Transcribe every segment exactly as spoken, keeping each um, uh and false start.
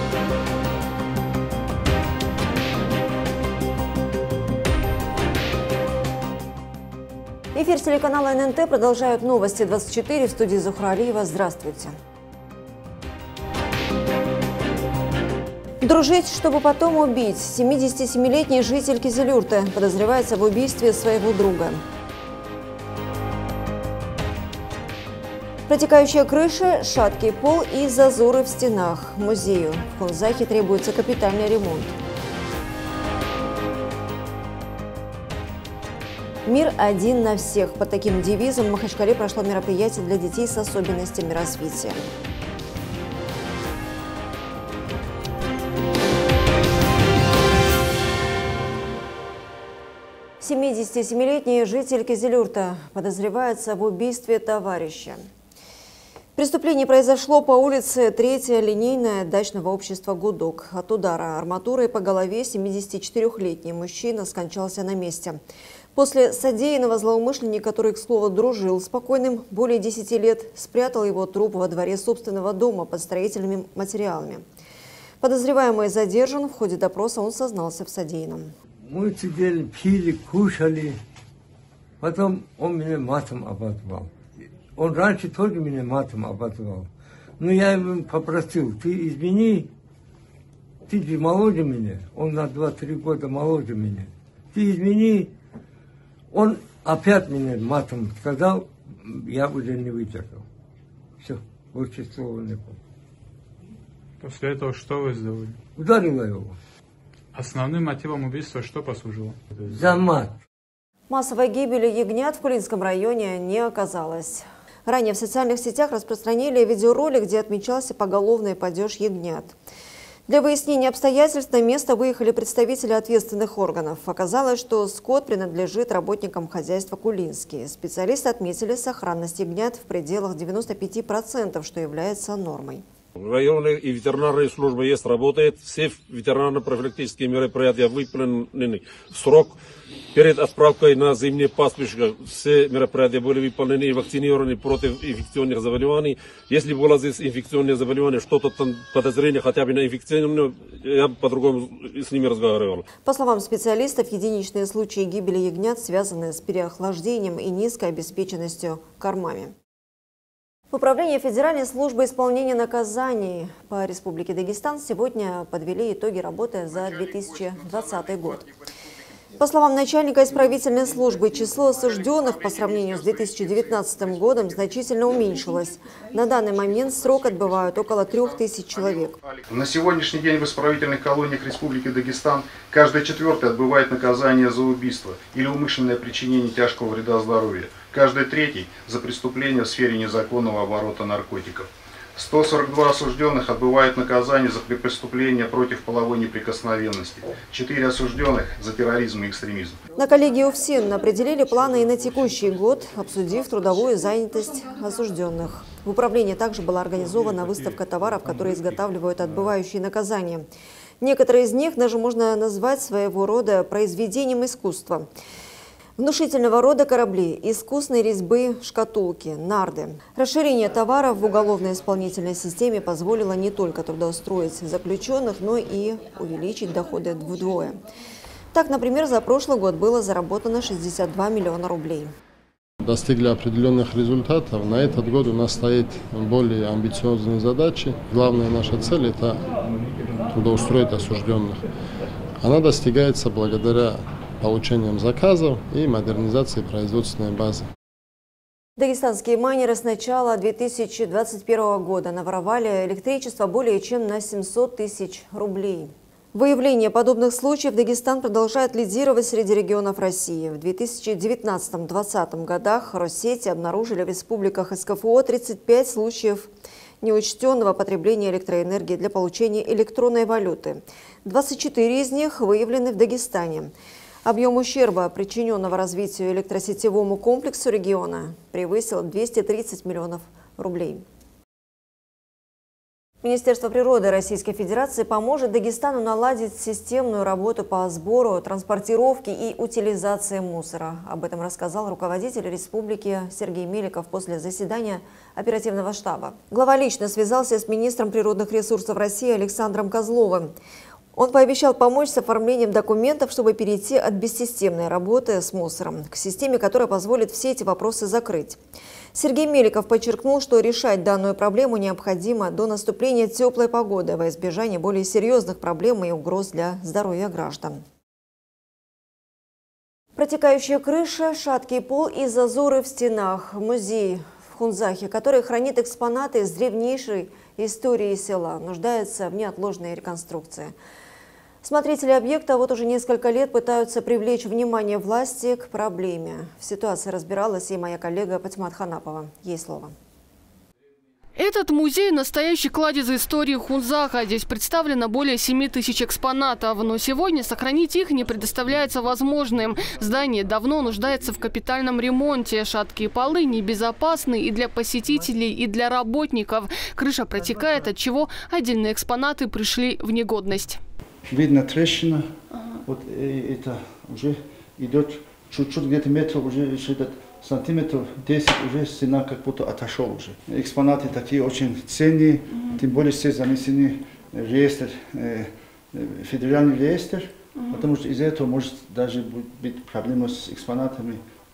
Эфир телеканала эн эн тэ продолжают новости двадцать четыре. В студии Зухра Алиева. Здравствуйте. Дружить, чтобы потом убить. семидесятисемилетний житель Кизилюрты подозревается в убийстве своего друга. Протекающая крыша, шаткий пол и зазоры в стенах. Музею в Хунзахе требуется капитальный ремонт. Мир один на всех. Под таким девизом в Махачкале прошло мероприятие для детей с особенностями развития. семидесятисемилетний житель Кизилюрта подозревается в убийстве товарища. Преступление произошло по улице третья линейная дачного общества «Гудок». От удара арматурой по голове семидесятичетырёхлетний мужчина скончался на месте. После содеянного злоумышленник, который, к слову, дружил с покойным более десяти лет, спрятал его труп во дворе собственного дома под строительными материалами. Подозреваемый задержан. В ходе допроса он сознался в содеянном. Мы сидели, пили, кушали. Потом он меня матом обозвал. Он раньше тоже меня матом обозвал. Но я ему попросил: ты извини, ты же моложе меня. Он на два-три года моложе меня. Ты извини. Он опять меня матом сказал, я уже не выдержал. Все, больше слова не было. После этого что вы сделали? Ударила его. Основным мотивом убийства что послужило? За мат. Массовой гибели ягнят в Кулинском районе не оказалось. Ранее в социальных сетях распространили видеоролик, где отмечался поголовный падеж ягнят. Для выяснения обстоятельств на место выехали представители ответственных органов. Оказалось, что скот принадлежит работникам хозяйства «Кулинский». Специалисты отметили сохранность ягнят в пределах девяноста пяти процентов, что является нормой. Районная и ветеринарная служба есть, работает. Все ветеринарно-профилактические мероприятия выполнены в срок. Перед отправкой на зимнее пастбище все мероприятия были выполнены и вакцинированы против инфекционных заболеваний. Если было здесь инфекционное заболевание, что-то там подозрение хотя бы на инфекционное, я по-другому с ними разговаривал. По словам специалистов, единичные случаи гибели ягнят связаны с переохлаждением и низкой обеспеченностью кормами. В Управлении Федеральной службы исполнения наказаний по Республике Дагестан сегодня подвели итоги работы за две тысячи двадцатый год. По словам начальника исправительной службы, число осужденных по сравнению с две тысячи девятнадцатым годом значительно уменьшилось. На данный момент срок отбывают около трех тысяч человек. На сегодняшний день в исправительных колониях Республики Дагестан каждый четвертый отбывает наказание за убийство или умышленное причинение тяжкого вреда здоровью. Каждый третий за преступление в сфере незаконного оборота наркотиков. сто сорок два осужденных отбывают наказание за преступления против половой неприкосновенности. четыре осужденных за терроризм и экстремизм. На коллегии УФСИН определили планы и на текущий год, обсудив трудовую занятость осужденных. В управлении также была организована выставка товаров, которые изготавливают отбывающие наказания. Некоторые из них даже можно назвать своего рода произведением искусства. Внушительного рода корабли, искусной резьбы, шкатулки, нарды. Расширение товаров в уголовно-исполнительной системе позволило не только трудоустроить заключенных, но и увеличить доходы вдвое. Так, например, за прошлый год было заработано шестьдесят два миллиона рублей. Достигли определенных результатов. На этот год у нас стоит более амбициозные задачи. Главная наша цель – это трудоустроить осужденных. Она достигается благодаря получением заказов и модернизацией производственной базы. Дагестанские майнеры с начала две тысячи двадцать первого года наворовали электричество более чем на семьсот тысяч рублей. Выявление подобных случаев Дагестан продолжает лидировать среди регионов России. В две тысячи девятнадцатом — две тысячи двадцатом годах Россети обнаружили в республиках эс ка эф о тридцать пять случаев неучтенного потребления электроэнергии для получения электронной валюты. двадцать четыре из них выявлены в Дагестане. Объем ущерба, причиненного развитию электросетевому комплексу региона, превысил двести тридцать миллионов рублей. Министерство природы Российской Федерации поможет Дагестану наладить системную работу по сбору, транспортировке и утилизации мусора. Об этом рассказал руководитель республики Сергей Меликов после заседания оперативного штаба. Глава лично связался с министром природных ресурсов России Александром Козловым. Он пообещал помочь с оформлением документов, чтобы перейти от бессистемной работы с мусором к системе, которая позволит все эти вопросы закрыть. Сергей Меликов подчеркнул, что решать данную проблему необходимо до наступления теплой погоды во избежание более серьезных проблем и угроз для здоровья граждан. Протекающая крыша, шаткий пол и зазоры в стенах. Музей в Хунзахе, который хранит экспонаты из древнейшей истории села, нуждается в неотложной реконструкции. Смотрители объекта вот уже несколько лет пытаются привлечь внимание власти к проблеме. В ситуации разбиралась и моя коллега Патимат Ханапова. Ей слово. Этот музей – настоящий кладезь истории Хунзаха. Здесь представлено более семи тысяч экспонатов. Но сегодня сохранить их не предоставляется возможным. Здание давно нуждается в капитальном ремонте. Шаткие полы небезопасны и для посетителей, и для работников. Крыша протекает, отчего отдельные экспонаты пришли в негодность. Видно трещина, ага. Вот это уже идет чуть-чуть, где-то метров, уже сантиметров десять, уже стена как будто отошел уже. Экспонаты такие очень ценные, ага. Тем более все занесены в реестр, э, федеральный реестр, ага. Потому что из-за этого может даже быть проблема с экспонатами.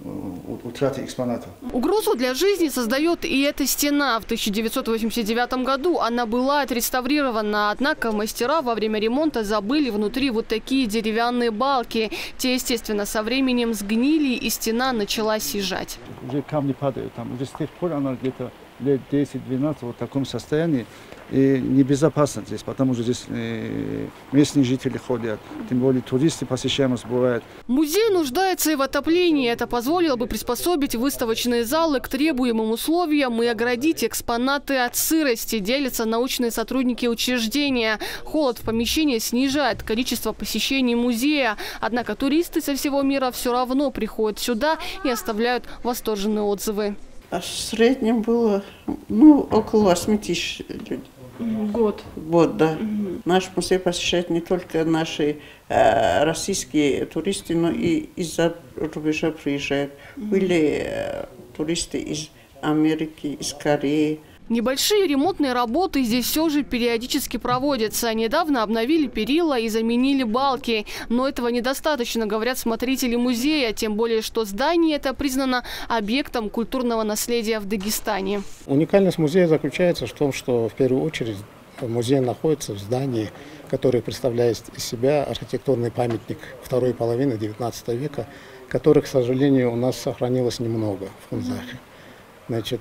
Утраты экспонатов. Угрозу для жизни создает и эта стена. В тысяча девятьсот восемьдесят девятом году она была отреставрирована, однако мастера во время ремонта забыли внутри вот такие деревянные балки. Те, естественно, со временем сгнили, и стена начала съезжать. Уже камни падают, там уже с тех пор она где-то лет десять-двенадцать в таком состоянии. И небезопасно здесь, потому что здесь э, местные жители ходят, тем более туристы посещаемость бывает. Музей нуждается и в отоплении. Это позволило бы приспособить выставочные залы к требуемым условиям и оградить экспонаты от сырости, делятся научные сотрудники учреждения. Холод в помещении снижает количество посещений музея. Однако туристы со всего мира все равно приходят сюда и оставляют восторженные отзывы. А в среднем было ну, около восьми тысяч людей. Год. Год, да. Угу. Наш музей посещают не только наши э, российские туристы, но и из-за рубежа приезжают. Угу. Были э, туристы из Америки, из Кореи. Небольшие ремонтные работы здесь все же периодически проводятся. Недавно обновили перила и заменили балки. Но этого недостаточно, говорят смотрители музея. Тем более, что здание это признано объектом культурного наследия в Дагестане. Уникальность музея заключается в том, что в первую очередь музей находится в здании, которое представляет из себя архитектурный памятник второй половины девятнадцатого века, которых, к сожалению, у нас сохранилось немного в Хунзахе. Значит,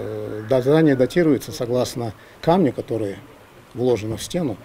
здание датируется, согласно камню, который вложен в стену,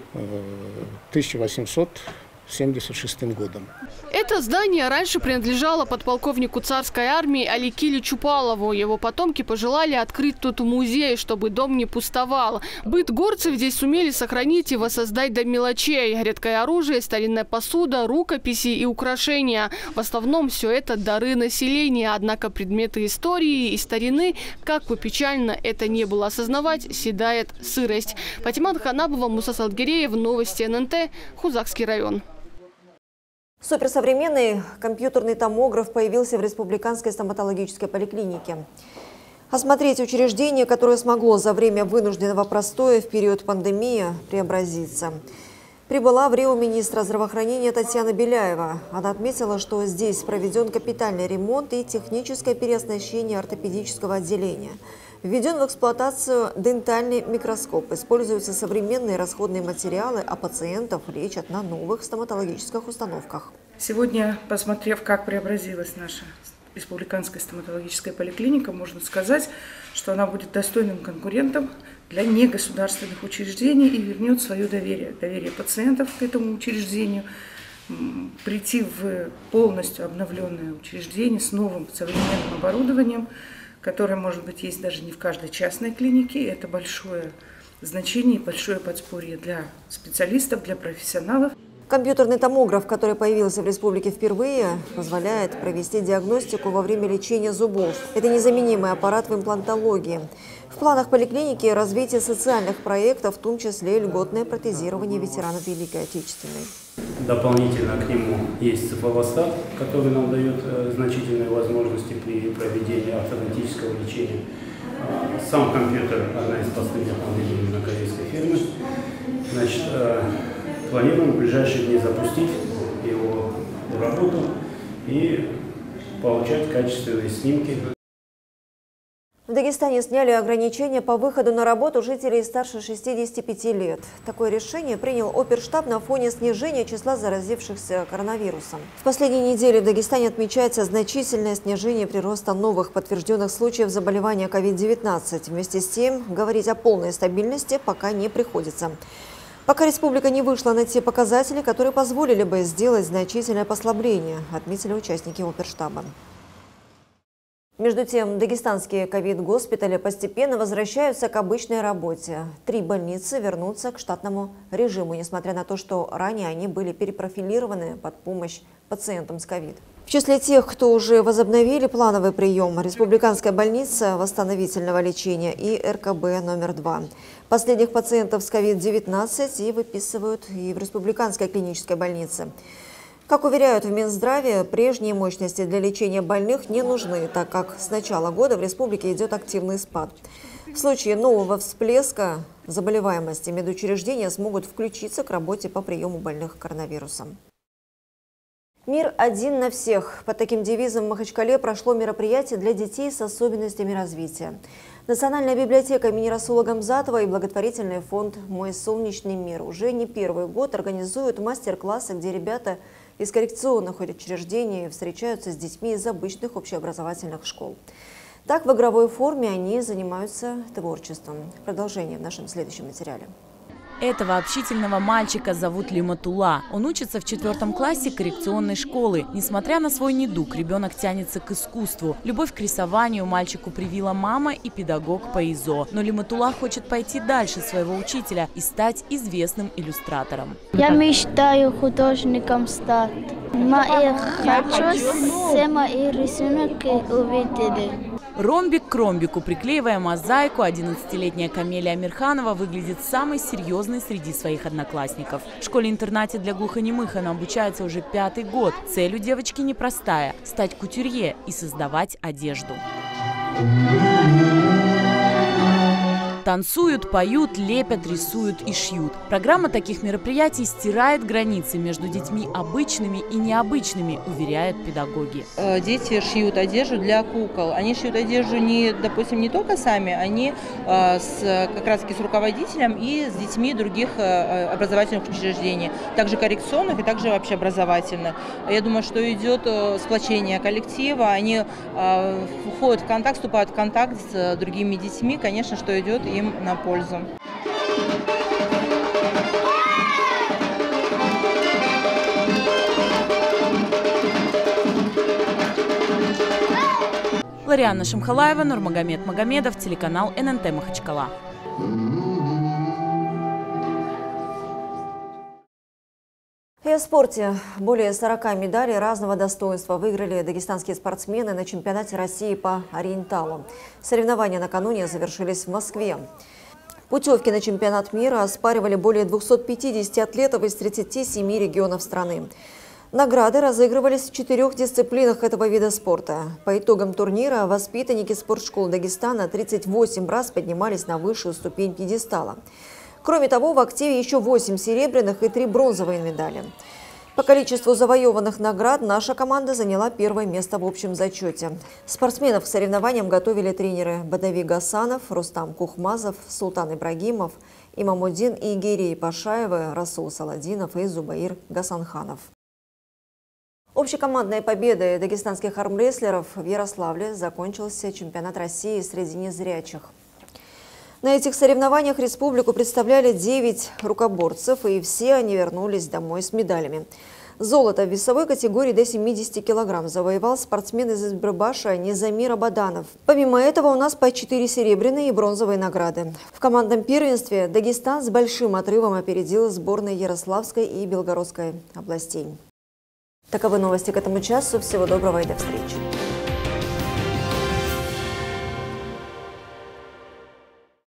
тысяча восемьсот семьдесят шестым годом. Это здание раньше принадлежало подполковнику царской армии Аликиле Чупалову. Его потомки пожелали открыть тут музей, чтобы дом не пустовал. Быт горцев здесь сумели сохранить и воссоздать до мелочей. Редкое оружие, старинная посуда, рукописи и украшения. В основном все это дары населения. Однако предметы истории и старины, как бы печально это не было осознавать, седает сырость. Патимат Ханапова, Муса Салгиреев, новости эн эн тэ, Хунзахский район. Суперсовременный компьютерный томограф появился в Республиканской стоматологической поликлинике. Осмотреть учреждение, которое смогло за время вынужденного простоя в период пандемии преобразиться. Прибыла в Рио министра здравоохранения Татьяна Беляева. Она отметила, что здесь проведен капитальный ремонт и техническое переоснащение ортопедического отделения. Введен в эксплуатацию дентальный микроскоп. Используются современные расходные материалы, а пациентов лечат на новых стоматологических установках. Сегодня, посмотрев, как преобразилась наша республиканская стоматологическая поликлиника, можно сказать, что она будет достойным конкурентом для негосударственных учреждений и вернет свое доверие, доверие пациентов к этому учреждению, прийти в полностью обновленное учреждение с новым современным оборудованием, которое, может быть, есть даже не в каждой частной клинике. Это большое значение, большое подспорье для специалистов, для профессионалов. Компьютерный томограф, который появился в республике впервые, позволяет провести диагностику во время лечения зубов. Это незаменимый аппарат в имплантологии. В В планах поликлиники развитие социальных проектов, в том числе льготное протезирование ветеранов Великой Отечественной. Дополнительно к нему есть цифровостат, который нам дает э, значительные возможности при проведении ортодонтического лечения. Э, сам компьютер – одна из последних моделей на корейской фирме. Значит, э, планируем в ближайшие дни запустить его в работу и получать качественные снимки. В Дагестане сняли ограничения по выходу на работу жителей старше шестидесяти пяти лет. Такое решение принял оперштаб на фоне снижения числа заразившихся коронавирусом. В последние недели в Дагестане отмечается значительное снижение прироста новых подтвержденных случаев заболевания ковид девятнадцать. Вместе с тем, говорить о полной стабильности пока не приходится. Пока республика не вышла на те показатели, которые позволили бы сделать значительное послабление, отметили участники оперштаба. Между тем, дагестанские ковид-госпитали постепенно возвращаются к обычной работе. Три больницы вернутся к штатному режиму, несмотря на то, что ранее они были перепрофилированы под помощь пациентам с ковид. В числе тех, кто уже возобновили плановый прием, Республиканская больница восстановительного лечения и эр ка бэ номер два. Последних пациентов с ковид девятнадцать и выписывают и в Республиканской клинической больнице. Как уверяют в Минздраве, прежние мощности для лечения больных не нужны, так как с начала года в республике идет активный спад. В случае нового всплеска заболеваемости медучреждения смогут включиться к работе по приему больных коронавирусом. Мир один на всех. Под таким девизом в Махачкале прошло мероприятие для детей с особенностями развития. Национальная библиотека имени Расула Гамзатова и благотворительный фонд «Мой солнечный мир» уже не первый год организуют мастер-классы, где ребята из коррекционных учреждений встречаются с детьми из обычных общеобразовательных школ. Так, в игровой форме они занимаются творчеством. Продолжение в нашем следующем материале. Этого общительного мальчика зовут Лиматула. Он учится в четвертом классе коррекционной школы. Несмотря на свой недуг, ребенок тянется к искусству. Любовь к рисованию мальчику привила мама и педагог по ИЗО. Но Лиматула хочет пойти дальше своего учителя и стать известным иллюстратором. Я мечтаю художником стать. Но я хочу все мои рисунки увидели. Ромбик к ромбику, приклеивая мозаику, одиннадцатилетняя Камелия Амирханова выглядит самой серьезной среди своих одноклассников. В школе-интернате для глухонемых она обучается уже пятый год. Цель у девочки непростая – стать кутюрье и создавать одежду. Танцуют, поют, лепят, рисуют и шьют. Программа таких мероприятий стирает границы между детьми обычными и необычными, уверяют педагоги. Дети шьют одежду для кукол. Они шьют одежду, не, допустим, не только сами, они э, с, как раз таки с руководителем и с детьми других э, образовательных учреждений, также коррекционных и также общеобразовательных. Я думаю, что идет э, сплочение коллектива, они э, входят в контакт, вступают в контакт с другими детьми, конечно, что идет и им на пользу. Ларианна Шамхалаева, Нурмагомед Магомедов, телеканал эн эн тэ Махачкала. И о спорте. Более сорока медалей разного достоинства выиграли дагестанские спортсмены на чемпионате России по ориенталу. Соревнования накануне завершились в Москве. Путевки на чемпионат мира оспаривали более двухсот пятидесяти атлетов из тридцати семи регионов страны. Награды разыгрывались в четырех дисциплинах этого вида спорта. По итогам турнира воспитанники спортшкол Дагестана тридцать восемь раз поднимались на высшую ступень пьедестала. Кроме того, в активе еще восемь серебряных и три бронзовые медали. По количеству завоеванных наград наша команда заняла первое место в общем зачете. Спортсменов к соревнованиям готовили тренеры Бадави Гасанов, Рустам Кухмазов, Султан Ибрагимов, Имамуддин и Игерей Пашаевы, Расул Саладинов и Зубаир Гасанханов. Общекомандной победой дагестанских армрестлеров в Ярославле закончился чемпионат России среди незрячих. На этих соревнованиях республику представляли девять рукоборцев, и все они вернулись домой с медалями. Золото в весовой категории до семидесяти килограмм завоевал спортсмен из Избрбаша Низамир Абаданов. Помимо этого у нас по четыре серебряные и бронзовые награды. В командном первенстве Дагестан с большим отрывом опередил сборные Ярославской и Белгородской областей. Таковы новости к этому часу. Всего доброго и до встречи.